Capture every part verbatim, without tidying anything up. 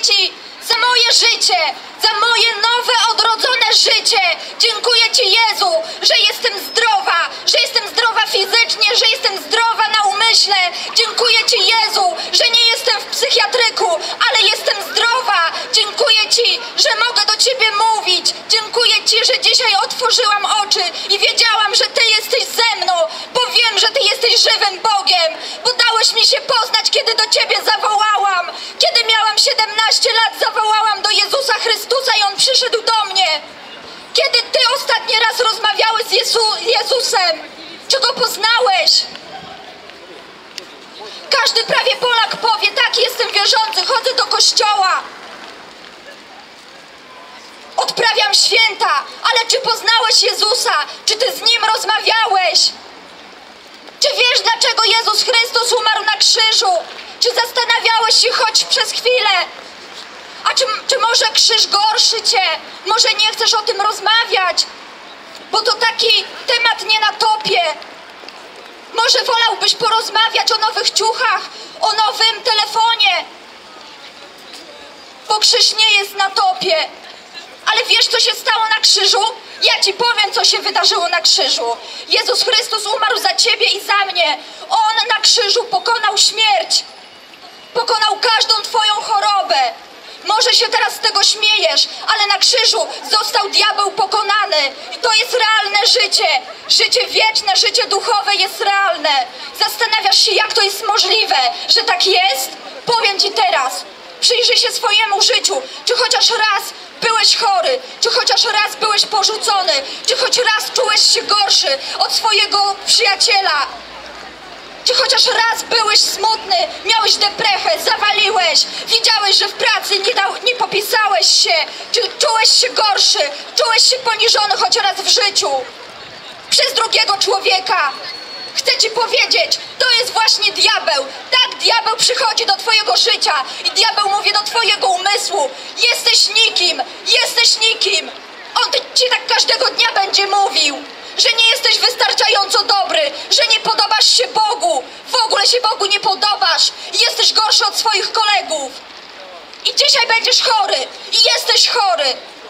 Ci za moje życie, za moje nowe, odrodzone życie. Dziękuję Ci, Jezu, że jestem zdrowa, że jestem zdrowa fizycznie, że jestem zdrowa na umyśle. Dziękuję Ci, Jezu, że nie jestem w psychiatryku, ale jestem zdrowa. Dziękuję Ci, że mogę do Ciebie mówić. Dziękuję Ci, że dzisiaj otworzyłam oczy i wiedziałam, że Ty jesteś ze mną, bo wiem, że Ty jesteś żywym Bogiem, bo dałeś mi się poznać, kiedy do Ciebie zawołałam. Kiedy miałam siedemnaście lat, zawołałam do Jezusa Chrystusa i On przyszedł do mnie. Kiedy Ty ostatni raz rozmawiałeś z Jezu Jezusem? Czy Go poznałeś? Każdy prawie Polak powie, tak, jestem wierzący, chodzę do kościoła, odprawiam święta, ale czy poznałeś Jezusa? Czy Ty z Nim rozmawiałeś? Czy wiesz, dlaczego Jezus Chrystus umarł na krzyżu? Czy zastanawiałeś się choć przez chwilę? A czy, czy może krzyż gorszy Cię? Może nie chcesz o tym rozmawiać? Bo to taki temat nie na topie. Może wolałbyś porozmawiać o nowych ciuchach, o nowym telefonie? Bo krzyż nie jest na topie. Ale wiesz, co się stało na krzyżu? Ja Ci powiem, co się wydarzyło na krzyżu. Jezus Chrystus umarł za Ciebie i za mnie. On na krzyżu pokonał śmierć. Pokonał każdą Twoją chorobę. Może się teraz z tego śmiejesz, ale na krzyżu został diabeł pokonany. I to jest realne życie. Życie wieczne, życie duchowe jest realne. Zastanawiasz się, jak to jest możliwe, że tak jest? Powiem Ci teraz. Przyjrzyj się swojemu życiu. Czy chociaż raz byłeś chory? Czy chociaż raz byłeś porzucony? Czy choć raz czułeś się gorszy od swojego przyjaciela? Czy chociaż raz byłeś smutny, miałeś deprechę, zawaliłeś, wiedziałeś, że w pracy nie, dał, nie popisałeś się? Czy czułeś się gorszy, czułeś się poniżony choć raz w życiu przez drugiego człowieka? Chcę Ci powiedzieć, to jest właśnie diabeł. Tak, diabeł przychodzi do Twojego życia i diabeł mówi do Twojego umysłu: jesteś nikim, jesteś nikim. On Ci tak każdego dnia będzie mówił, że nie jesteś wystarczająco dobry, że nie podobasz się Bogu, w ogóle się Bogu nie podobasz i jesteś gorszy od swoich kolegów. I dzisiaj będziesz chory i jesteś chory.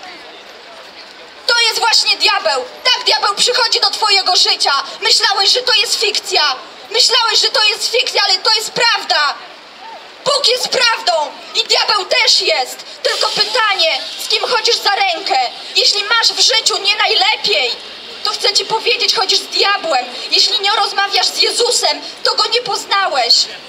To jest właśnie diabeł. Tak, diabeł przychodzi do Twojego życia. Myślałeś, że to jest fikcja. Myślałeś, że to jest fikcja, ale to jest prawda. Bóg jest prawdą i diabeł też jest. Tylko pytanie, z kim chodzisz za rękę? Jeśli masz w życiu nie najlepiej, to chcę Ci powiedzieć, chodzisz z diabłem. Jeśli nie rozmawiasz z Jezusem, to Go nie poznałeś.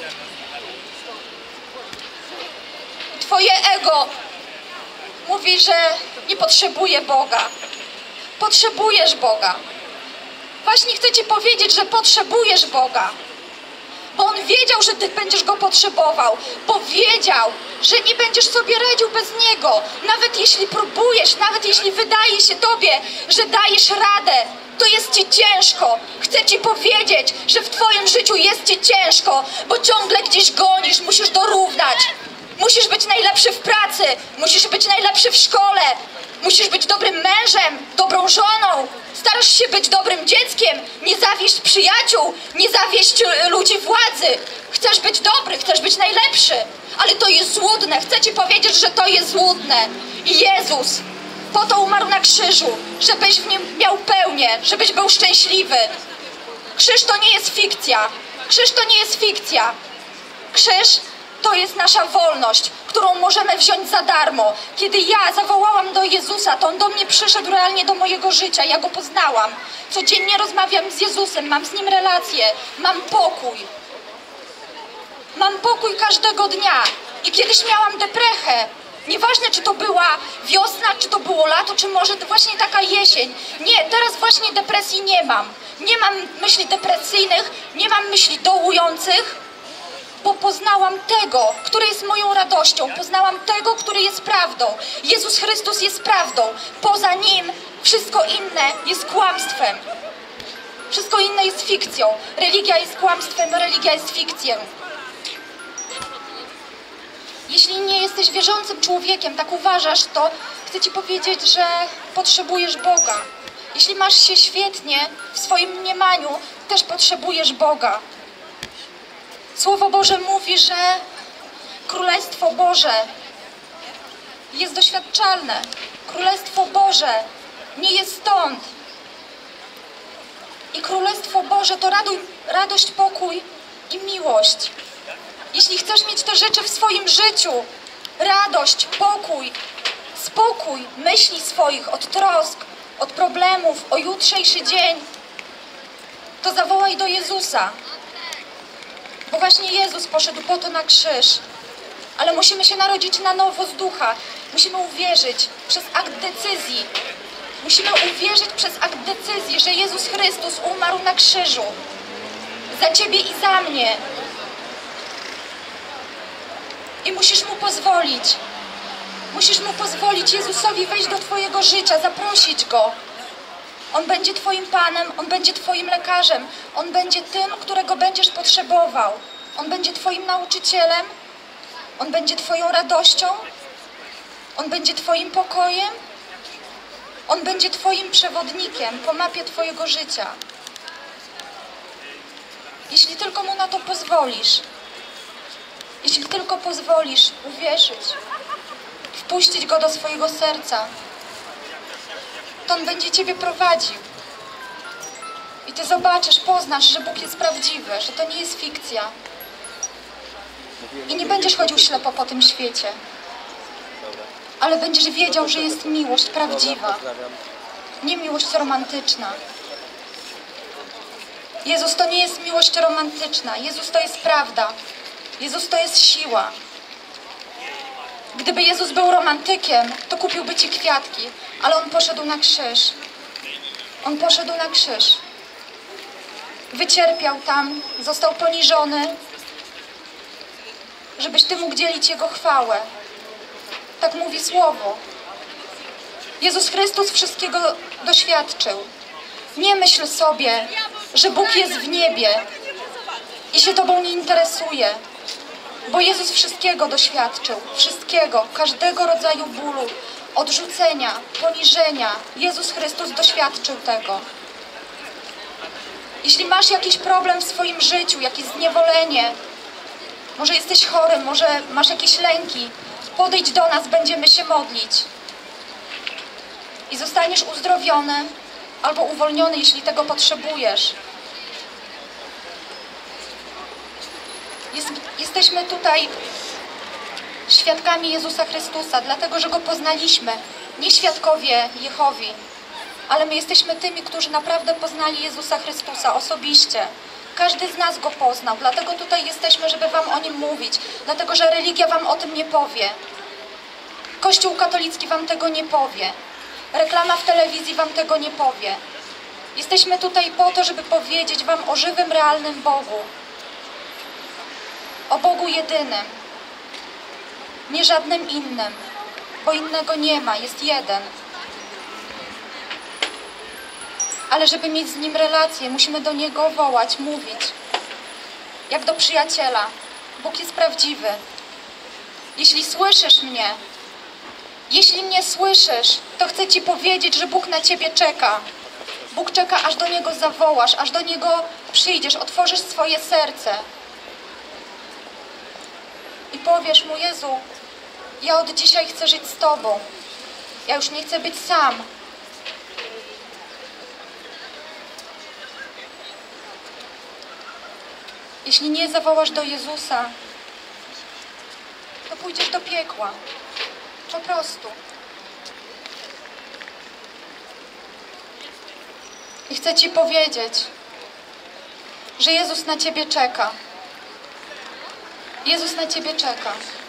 Twoje ego mówi, że nie potrzebuje Boga. Potrzebujesz Boga. Właśnie chcę Ci powiedzieć, że potrzebujesz Boga. Bo On wiedział, że Ty będziesz Go potrzebował. Bo wiedział, że nie będziesz sobie radził bez Niego. Nawet jeśli próbujesz, nawet jeśli wydaje się Tobie, że dajesz radę, to jest Ci ciężko. Chcę Ci powiedzieć, że w Twoim życiu jest Ci ciężko, bo ciągle gdzieś gonisz, musisz dorównać. Musisz być najlepszy w pracy, musisz być najlepszy w szkole, musisz być dobrym mężem, dobrą żoną, starasz się być dobrym dzieckiem, nie zawieść przyjaciół, nie zawieść ludzi władzy. Chcesz być dobry, chcesz być najlepszy, ale to jest złudne. Chcę Ci powiedzieć, że to jest złudne. I Jezus po to umarł na krzyżu, żebyś w nim miał pełnię, żebyś był szczęśliwy. Krzyż to nie jest fikcja. Krzyż to nie jest fikcja. Krzyż to jest nasza wolność, którą możemy wziąć za darmo. Kiedy ja zawołałam do Jezusa, to On do mnie przyszedł realnie do mojego życia. Ja Go poznałam. Codziennie rozmawiam z Jezusem, mam z Nim relacje, mam pokój. Mam pokój każdego dnia. I kiedyś miałam deprechę. Nieważne, czy to była wiosna, czy to było lato, czy może właśnie taka jesień. Nie, teraz właśnie depresji nie mam. Nie mam myśli depresyjnych, nie mam myśli dołujących, bo poznałam tego, który jest moją radością. Poznałam tego, który jest prawdą. Jezus Chrystus jest prawdą. Poza Nim wszystko inne jest kłamstwem. Wszystko inne jest fikcją. Religia jest kłamstwem, religia jest fikcją. Jeśli nie jesteś wierzącym człowiekiem, tak uważasz, to chcę Ci powiedzieć, że potrzebujesz Boga. Jeśli masz się świetnie w swoim mniemaniu, też potrzebujesz Boga. Słowo Boże mówi, że Królestwo Boże jest doświadczalne. Królestwo Boże nie jest stąd. I Królestwo Boże to raduj, radość, pokój i miłość. Jeśli chcesz mieć te rzeczy w swoim życiu, radość, pokój, spokój myśli swoich od trosk, od problemów, o jutrzejszy dzień, to zawołaj do Jezusa. Bo właśnie Jezus poszedł po to na krzyż. Ale musimy się narodzić na nowo z ducha. Musimy uwierzyć przez akt decyzji. Musimy uwierzyć przez akt decyzji, że Jezus Chrystus umarł na krzyżu. Za ciebie i za mnie. I musisz Mu pozwolić. Musisz Mu pozwolić Jezusowi wejść do twojego życia, zaprosić Go. On będzie twoim Panem, On będzie twoim lekarzem. On będzie tym, którego będziesz potrzebował. On będzie twoim nauczycielem. On będzie twoją radością. On będzie twoim pokojem. On będzie twoim przewodnikiem po mapie twojego życia. Jeśli tylko Mu na to pozwolisz. Jeśli tylko pozwolisz uwierzyć, wpuścić Go do swojego serca, to On będzie ciebie prowadził. I ty zobaczysz, poznasz, że Bóg jest prawdziwy, że to nie jest fikcja. I nie będziesz chodził ślepo po tym świecie, ale będziesz wiedział, że jest miłość prawdziwa, nie miłość romantyczna. Jezus to nie jest miłość romantyczna. Jezus to jest prawda. Jezus to jest siła. Gdyby Jezus był romantykiem, to kupiłby ci kwiatki, ale On poszedł na krzyż. On poszedł na krzyż. Wycierpiał tam, został poniżony, żebyś ty mógł dzielić Jego chwałę. Tak mówi Słowo. Jezus Chrystus wszystkiego doświadczył. Nie myśl sobie, że Bóg jest w niebie i się tobą nie interesuje, bo Jezus wszystkiego doświadczył. Wszystkiego, każdego rodzaju bólu, odrzucenia, poniżenia. Jezus Chrystus doświadczył tego. Jeśli masz jakiś problem w swoim życiu, jakieś zniewolenie, może jesteś chory, może masz jakieś lęki, podejdź do nas, będziemy się modlić. I zostaniesz uzdrowiony albo uwolniony, jeśli tego potrzebujesz. Jest, jesteśmy tutaj świadkami Jezusa Chrystusa, dlatego że Go poznaliśmy. Nie świadkowie Jehowi, ale my jesteśmy tymi, którzy naprawdę poznali Jezusa Chrystusa osobiście. Każdy z nas Go poznał, dlatego tutaj jesteśmy, żeby wam o Nim mówić. Dlatego, że religia wam o tym nie powie. Kościół katolicki wam tego nie powie. Reklama w telewizji wam tego nie powie. Jesteśmy tutaj po to, żeby powiedzieć wam o żywym, realnym Bogu. O Bogu jedynym. Nie żadnym innym, bo innego nie ma, jest jeden. Ale żeby mieć z Nim relację, musimy do Niego wołać, mówić. Jak do przyjaciela. Bóg jest prawdziwy. Jeśli słyszysz mnie, jeśli mnie słyszysz, to chcę Ci powiedzieć, że Bóg na Ciebie czeka. Bóg czeka, aż do Niego zawołasz, aż do Niego przyjdziesz, otworzysz swoje serce. I powiesz Mu: Jezu, ja od dzisiaj chcę żyć z Tobą. Ja już nie chcę być sam. Jeśli nie zawołasz do Jezusa, to pójdziesz do piekła. Po prostu. I chcę Ci powiedzieć, że Jezus na Ciebie czeka. Jezus na Ciebie czeka.